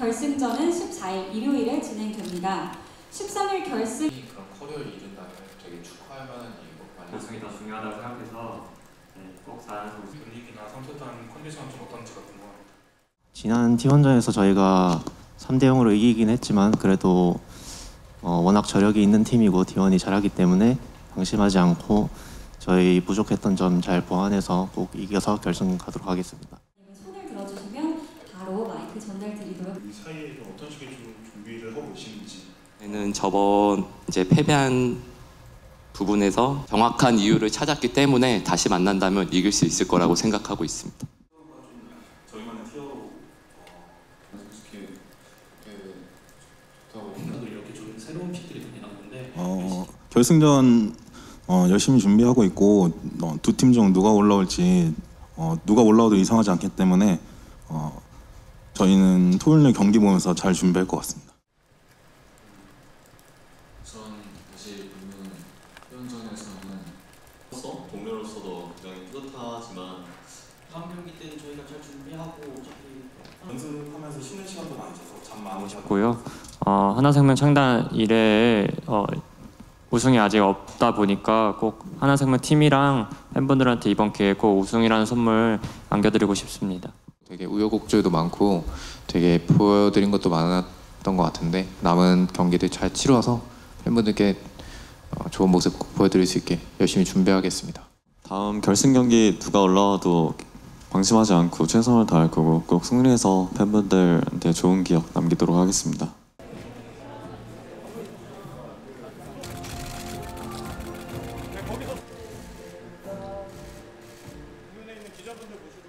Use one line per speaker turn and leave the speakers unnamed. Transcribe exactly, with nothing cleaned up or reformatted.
결승전은 십사일 일요일에 진행됩니다. 십삼일 결승
그런 커리어를 이룬다면 되게 축하할 만한 일이고 많이
결승이 더 중요하다고 생각해서 네, 꼭 사 연속
분위기나 선수단 컨디션 좀 어떤지가 궁금합니다.
지난 T원전에서 저희가 삼 대 영으로 이기긴 했지만 그래도 어, 워낙 저력이 있는 팀이고 T원이 잘하기 때문에 방심하지 않고 저희 부족했던 점 잘 보완해서 꼭 이겨서 결승 가도록 하겠습니다.
손을 들어주시면 바로 마이크 전달드리도록.
이 사이에 좀 어떤 식의 좀 준비를 하고 계시는지.
는 저번 이제 패배한 부분에서 정확한 이유를 찾았기 때문에 다시 만난다면 이길 수 있을 거라고 생각하고 있습니다.
저희만의 티어로
솔직히
이렇게 좋은 새로운 픽들이 많이 나오는데
어, 결승전 어, 열심히 준비하고 있고 어, 두 팀 중 누가 올라올지 어, 누가 올라와도 이상하지 않기 때문에 어, 저희는 토요일 경기 보면서 잘 준비할 것 같습니다.
전 사실 보면 T원전에서는
동료로서도 굉장히 뿌듯하지만
다음 경기 때는 저희가 잘 준비하고 어차피
연습하면서 쉬는 시간도 많이 줘서 잠 많이 자고
고요. 어, 하나생명 창단 이래에 어, 우승이 아직 없다 보니까 꼭 하나생명 팀이랑 팬분들한테 이번 기회에 꼭 우승이라는 선물 안겨드리고 싶습니다.
되게 우여곡절도 많고 되게 보여드린 것도 많았던 것 같은데 남은 경기들 잘 치러서 팬분들께 좋은 모습 꼭 보여드릴 수 있게 열심히 준비하겠습니다.
다음 결승 경기 누가 올라와도 방심하지 않고 최선을 다할 거고 꼭 승리해서 팬분들한테 좋은 기억 남기도록 하겠습니다.
공연에 있는 기자분들 모시고